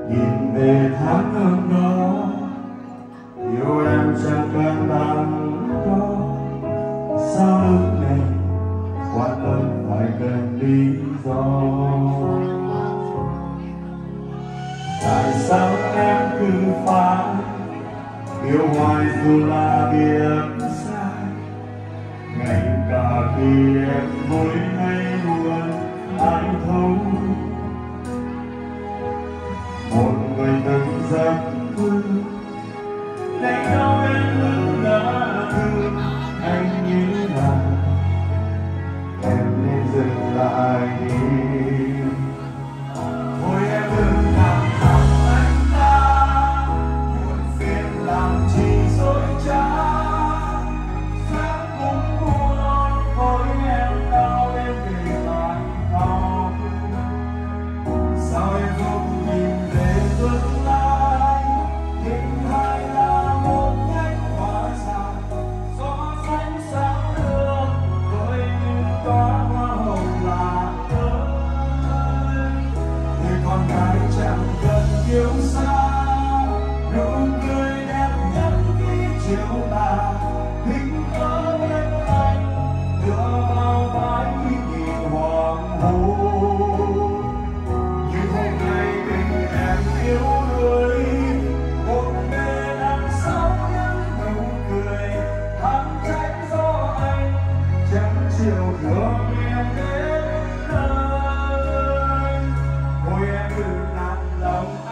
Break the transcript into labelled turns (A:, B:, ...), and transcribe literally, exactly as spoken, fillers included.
A: nhìn về tháng năm đó, yêu em chẳng cần bằng đó. Sao lúc này quan tâm phải cần lý do? Tại sao em cứ phải yêu hoài dù là biết sai? Ngay cả khi em vui hay buồn ai thấu, một người từng giấc mơ để đâu em vẫn đã thương anh. Nghĩ là em nên dừng lại đi. Thôi em đừng làm lòng anh ta buồn phiền, làm chi dối trá. Sáng cũng buồn thôi em đau em về lại đau. Sao em không nhìn về tương lai? Tình hai là một cánh hoa dài, gió xanh sáng đường với những đóa hoa hồng lạ ơi. Người con gái chẳng cần yêu xa, nụ cười đẹp nhất khi chiều tà. Tình ở bên anh tựa vào vai khi nhìn hoàng hôn. Như hôm nay tình em yêu đuối, một bên đằng sau những nụ cười thắm trách gió anh chẳng chiều thương em đến nơi. Thôi em đừng nản lòng